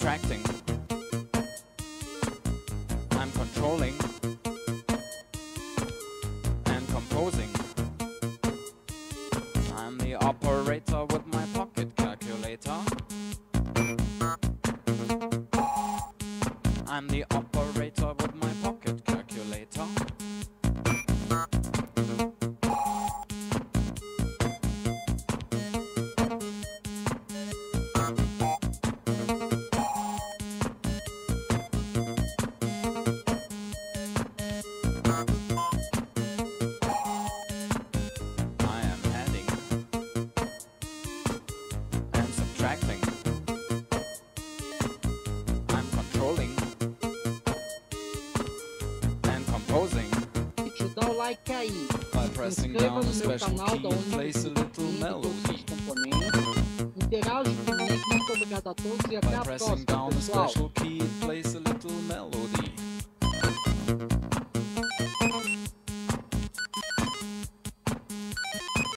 subtracting. I'm controlling and composing. I'm the operator with my pocket calculator. I'm the operator with my pocket calculator. I am adding and subtracting. I'm controlling and composing. Te dá o like aí. By Se pressing inscreva down no the meu special canal, key, da onde place a você little todos melody. os componentes. Interage comigo, muito obrigado a todos e até By a pressing próxima, down the pessoal. special key, place a little melody.